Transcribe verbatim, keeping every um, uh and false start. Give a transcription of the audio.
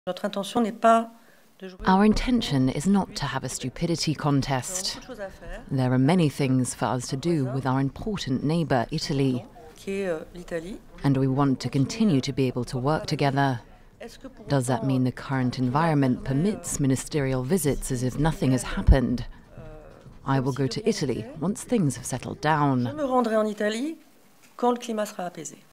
Our intention is not to have a stupidity contest. There are many things for us to do with our important neighbour, Italy. And we want to continue to be able to work together. Does that mean the current environment permits ministerial visits as if nothing has happened? I will go to Italy once things have settled down.